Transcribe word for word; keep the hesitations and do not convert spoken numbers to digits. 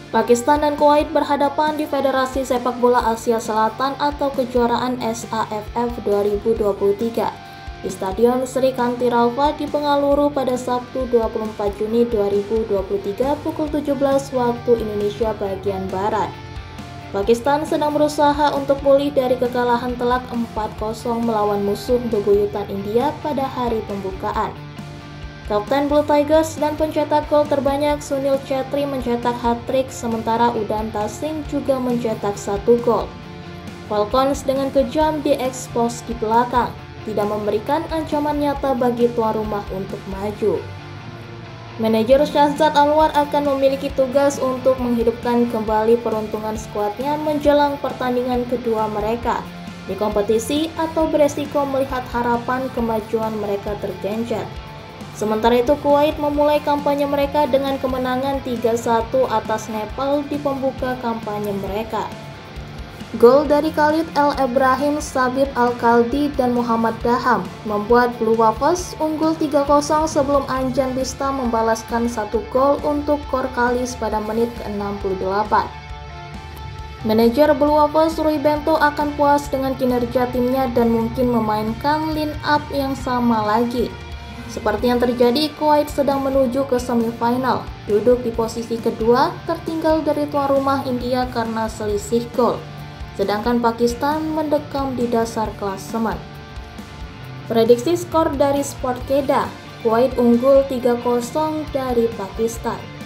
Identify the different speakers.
Speaker 1: Pakistan dan Kuwait berhadapan di Federasi Sepak Bola Asia Selatan atau Kejuaraan S A F F dua ribu dua puluh tiga di Stadion Sri Kanti Raufa di Bengaluru pada Sabtu dua puluh empat Juni dua ribu dua puluh tiga pukul tujuh belas waktu Indonesia bagian Barat. Pakistan sedang berusaha untuk pulih dari kekalahan telak empat kosong melawan musuh bebuyutan India pada hari pembukaan. Kapten Blue Tigers dan pencetak gol terbanyak Sunil Chhetri mencetak hat-trick, sementara Udanta Singh juga mencetak satu gol. Falcons dengan kejam diekspos di belakang, tidak memberikan ancaman nyata bagi tuan rumah untuk maju. Manajer Shahzad Anwar akan memiliki tugas untuk menghidupkan kembali peruntungan skuadnya menjelang pertandingan kedua mereka di kompetisi atau beresiko melihat harapan kemajuan mereka tergenjot. Sementara itu, Kuwait memulai kampanye mereka dengan kemenangan tiga satu atas Nepal di pembuka kampanye mereka. Gol dari Khalid El Ibrahim, Sabit Al-Khaldi, dan Muhammad Daham membuat Blue Waffles unggul tiga kosong sebelum Anjan Bista membalaskan satu gol untuk Korkalis pada menit ke enam puluh delapan. Manajer Blue Waffles Rui Bento akan puas dengan kinerja timnya dan mungkin memainkan line up yang sama lagi. Seperti yang terjadi, Kuwait sedang menuju ke semifinal, duduk di posisi kedua, tertinggal dari tuan rumah India karena selisih gol. Sedangkan Pakistan mendekam di dasar klasemen. Prediksi skor dari Sportkeeda, Kuwait unggul tiga kosong dari Pakistan.